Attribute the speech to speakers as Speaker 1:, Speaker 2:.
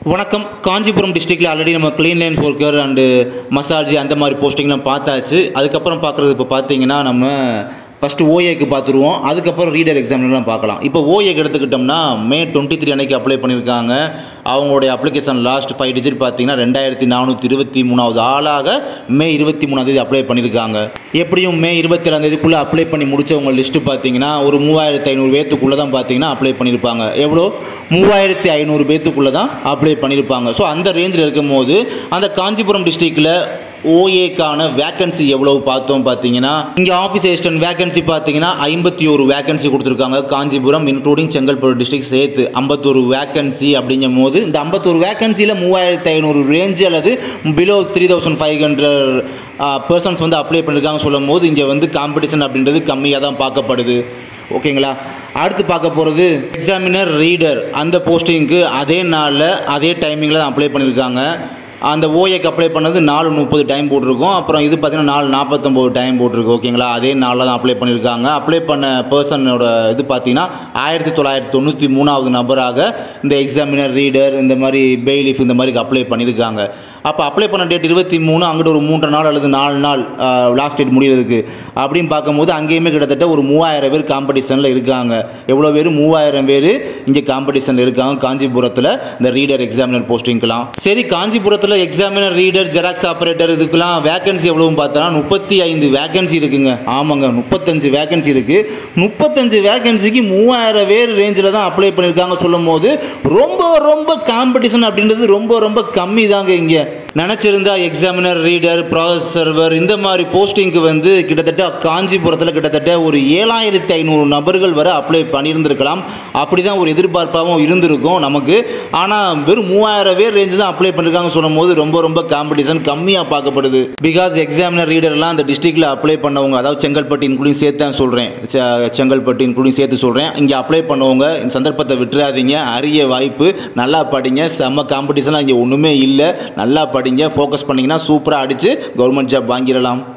Speaker 1: வணக்கம். காஞ்சிபுரம் டிஸ்ட்ரிக்டில் ஆல்ரெடி நம்ம clean lines worker and massage அந்த மாதிரி போஸ்டிங்லாம் பார்த்தாச்சு. அதுக்கப்புறம் பார்க்குறது இப்போ பார்த்தீங்கன்னா நம்ம ஃபஸ்ட்டு ஓஏக்கு பார்த்துருவோம். அதுக்கப்புறம் ரீடர் எக்ஸாம்லாம் பார்க்கலாம். இப்போ ஓஏக்கு எடுத்துக்கிட்டோம்னா May 23 அன்னைக்கு அப்ளை பண்ணியிருக்காங்க. அவங்களுடைய அப்ளிகேஷன் லாஸ்ட் 5 டிஜிட் பார்த்தீங்கன்னா 2423வது ஆளாக May 23 அப்ளை பண்ணியிருக்காங்க. எப்படியும் May 27 அப்ளை பண்ணி முடித்தவங்க லிஸ்ட்டு பார்த்தீங்கன்னா ஒரு 3500 பேத்துக்குள்ளே தான் பார்த்தீங்கன்னா அப்ளை பண்ணியிருப்பாங்க. எவ்வளோ 3500 பேத்துக்குள்ளே தான் அப்ளை பண்ணியிருப்பாங்க. ஸோ அந்த ரேஞ்சில் இருக்கும்போது அந்த காஞ்சிபுரம் டிஸ்ட்ரிக்டில் ஓஏக்கான வேக்கன்சி எவ்வளவு பார்த்தோம் பார்த்தீங்கன்னா இங்கே ஆஃபீஸ் அசிஸ்டன்ட் வேக்கன்சி பார்த்தீங்கன்னா 51 வேக்கன்சி கொடுத்துருக்காங்க. காஞ்சிபுரம் இன்க்ளூடிங் செங்கல்பட்டு டிஸ்ட்ரிக்ட் சேர்த்து 51 வேக்கன்சி. அப்படிங்கும் போது இந்த 51 வேக்கன்சியில் 3500 ரேஞ்சு அல்லது பிலோ 3500 பர்சன்ஸ் வந்து அப்ளை பண்ணியிருக்காங்க சொல்லும் போது இங்கே வந்து காம்படிஷன் அப்படின்றது கம்மியாக தான் பார்க்கப்படுது. ஓகேங்களா. அடுத்து பார்க்க போகிறது எக்ஸாமினர் ரீடர். அந்த போஸ்டிங்க்கு அதே நாளில் அதே டைமிங்கில் தான் அப்ளை பண்ணியிருக்காங்க. அந்த ஓஏக்கு அப்ளை பண்ணது 4:30 டைம் போட்டிருக்கோம். அப்புறம் இது பார்த்தீங்கன்னா 4:49 டைம் போட்டிருக்கு. ஓகேங்களா. அதே நாளில் தான் அப்ளை பண்ணியிருக்காங்க. அப்ளை பண்ண பர்சனோட இது பார்த்தீங்கன்னா 1993வது நபராக இந்த எக்ஸாமினர் ரீடர் இந்த மாதிரி பெய்லிஃப் இந்த மாதிரி அப்ளை பண்ணியிருக்காங்க. அப்போ அப்ளை பண்ண டேட் 23, அங்கிட்ட ஒரு 3 நாள் அல்லது 4 நாள் லாஸ்ட் டேட் முடிகிறதுக்கு அப்படின்னு பார்க்கும்போது அங்கேயுமே கிட்டத்தட்ட ஒரு 3000 பேர் காம்படிஷனில் இருக்காங்க. எவ்வளோ பேர் 3000 பேர் இங்கே காம்படிஷனில் இருக்காங்க காஞ்சிபுரத்தில் இந்த ரீடர் எக்ஸாமினர் போஸ்டிங்க்கெலாம். சரி, காஞ்சிபுரத்தில் எக்ஸாமினர் ரீடர் ஜெராக்ஸ் ஆப்ரேட்டர் இதுக்கெல்லாம் வேகன்சி எவ்வளோன்னு பார்த்தோன்னா 35 வேகன்சி இருக்குங்க. ஆமாங்க, 35 வேகன்சி இருக்குது. 35 வேகன்சிக்கு 3000 பேர் ரேஞ்சில் தான் அப்ளை பண்ணியிருக்காங்க சொல்லும் போது ரொம்ப காம்படிஷன் அப்படின்றது ரொம்ப கம்மி தாங்க. இங்கே நினச்சிருந்தா எக்ஸாமினர் ரீடர் ப்ராசஸ் சர்வர் இந்த மாதிரி போஸ்டிங்க்கு வந்து கிட்டத்தட்ட காஞ்சிபுரத்தில் கிட்டத்தட்ட ஒரு 7500 நபர்கள் வரை அப்ளை பண்ணியிருந்திருக்கலாம். அப்படி தான் ஒரு எதிர்பார்ப்பாகவும் இருந்திருக்கும் நமக்கு. ஆனால் வெறும் 3000 பேர் ரேஞ்சு தான் அப்ளை பண்ணியிருக்காங்க சொல்லும் போது ரொம்ப காம்படிஷன் கம்மியாக பார்க்கப்படுது. பிகாஸ் எக்ஸாமினர் ரீடர்லாம் அந்த டிஸ்ட்ரிக்டில் அப்ளை பண்ணவங்க, அதாவது செங்கல்பட்டு இன்க்ளூடிங் சேர்த்து தான் சொல்கிறேன், செங்கல்பட்டு இன்க்ளூடிங் சேர்த்து சொல்கிறேன். இங்கே அப்ளை பண்ணவங்க இந்த சந்தர்ப்பத்தை விட்டுறாதீங்க. அரிய வாய்ப்பு. நல்லா படிங்க. செம்ம காம்படிஷனாக இங்கே ஒன்றுமே இல்லை. நல்லா படிங்க. ஃபோக்கஸ் பண்ணிங்கன்னா சூப்பராக அடித்து கவர்மெண்ட் ஜாப் வாங்கிடலாம்.